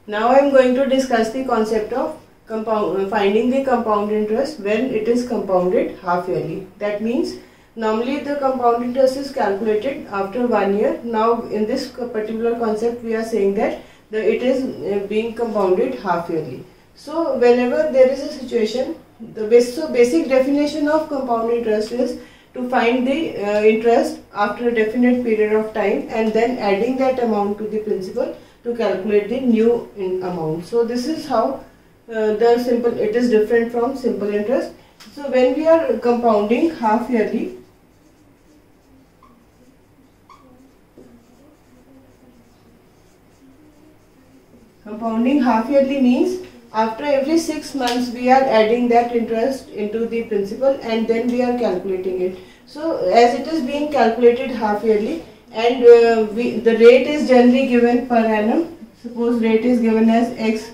Now I am going to discuss the concept of finding the compound interest when it is compounded half yearly. That means normally the compound interest is calculated after 1 year. Now in this particular concept we are saying that it is being compounded half yearly. So whenever there is a situation, basic definition of compound interest is to find the interest after a definite period of time and then adding that amount to the principal to calculate the new amount. So this is how it is different from simple interest. So when we are compounding half yearly, means after every 6 months we are adding that interest into the principal and then we are calculating it. So as it is being calculated half yearly and the rate is generally given per annum. Suppose rate is given as x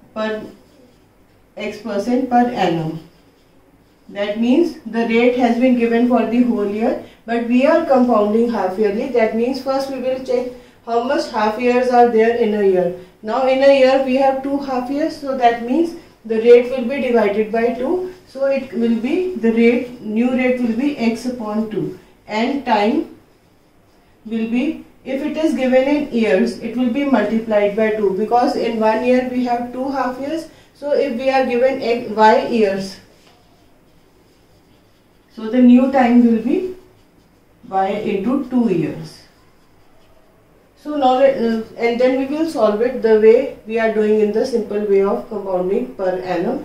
percent per annum. That means the rate has been given for the whole year, but we are compounding half yearly. That means first we will check how much half years are there in a year. Now in a year we have 2 half years, so that means the rate will be divided by 2. So it will be new rate will be x upon 2, and time will be, if it is given in years, it will be multiplied by 2 because in 1 year we have 2 half years. So if we are given y years, so the new time will be y into 2 years. So now and then we will solve it the way we are doing in the simple way of compounding per annum.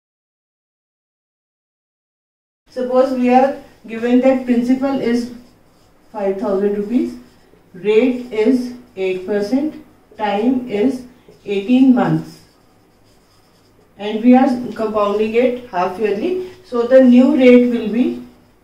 Suppose we are given that principal is 5,000 rupees, rate is 8%, time is 18 months, and we are compounding it half yearly. So the new rate will be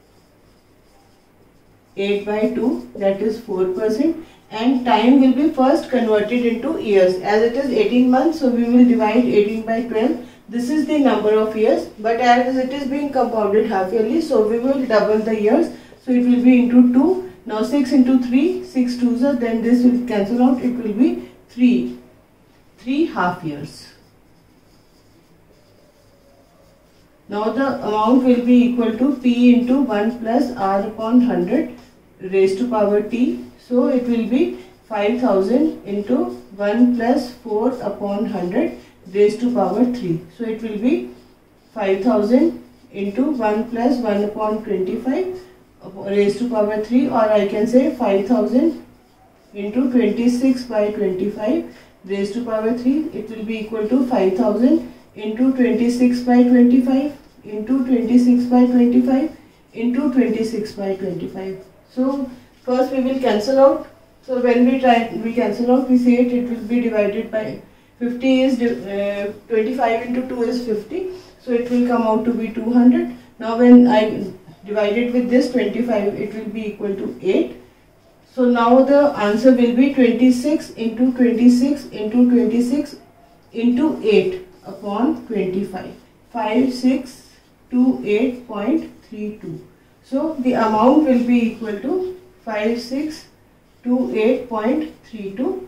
8 by 2, that is 4%, and time will be first converted into years. As it is 18 months, so we will divide 18 by 12. This is the number of years, but as it is being compounded half yearly, so we will double the years. So it will be into 2. Now 6 into 3, 6 2s are, then this will cancel out, it will be 3 half years. Now the amount will be equal to P into 1 plus R upon 100 raised to power T. So it will be 5000 into 1 plus 4 upon 100 raised to power 3. So it will be 5000 into 1 plus 1 upon 25 raised to power 3, or I can say 5000 into 26 by 25 raised to power 3. It will be equal to 5000 into 26 by 25 into 26 by 25 into 26 by 25. So first we will cancel out. So when we cancel out, we say it will be divided by 50 is 25 into 2 is 50. So it will come out to be 200. Now when I divide it with this 25, it will be equal to 8. So now the answer will be 26 into 26 into 26 into 8 upon 25. 5628.32. So the amount will be equal to 5628.32.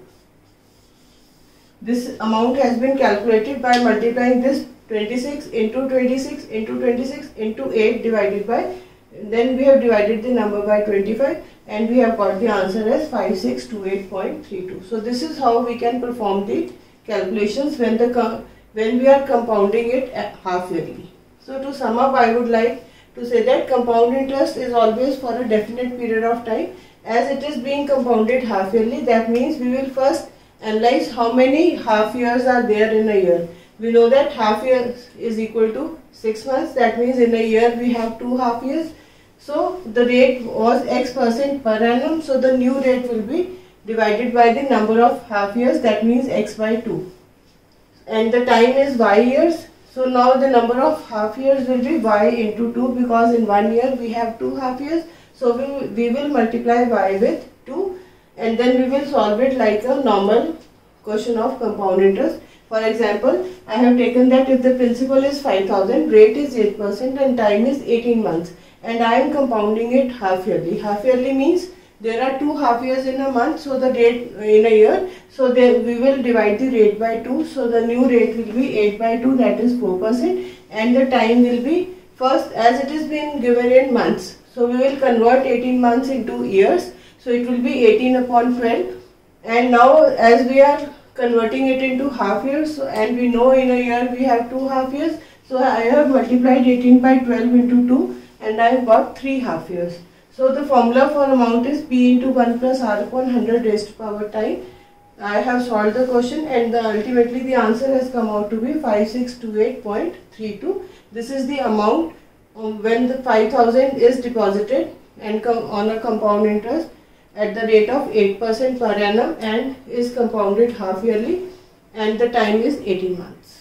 This amount has been calculated by multiplying this 26 into 26 into 26 into 8 divided by, then we have divided the number by 25 and we have got the answer as 5628.32. So this is how we can perform the calculations when we are compounding it half yearly. So to sum up, I would like to say that compound interest is always for a definite period of time. As it is being compounded half yearly, that means we will first analyze how many half years are there in a year. We know that half year is equal to 6 months. That means in a year we have 2 half years. So the rate was x% per annum. So the new rate will be divided by the number of half years. That means x by 2. And the time is y years. So now the number of half years will be y into 2 because in 1 year we have 2 half years. So we will multiply y with 2 and then we will solve it like a normal question of compound interest. For example, I have taken that if the principal is 5000, rate is 8% and time is 18 months and I am compounding it half yearly. Half yearly means there are 2 half years in a month, so the rate in a year, so then we will divide the rate by 2. So the new rate will be 8 by 2, that is 4%, and the time will be, first as it is been given in months, so we will convert 18 months into years, so it will be 18 upon 12, and now as we are converting it into half years, so, and we know in a year we have 2 half years, so I have multiplied 18 by 12 into 2 and I have got 3 half years. So the formula for amount is P into 1 plus R upon 100 raised to power time. I have solved the question, and ultimately the answer has come out to be 5628.32. This is the amount when the 5000 is deposited and on a compound interest at the rate of 8% per annum and is compounded half yearly, and the time is 18 months.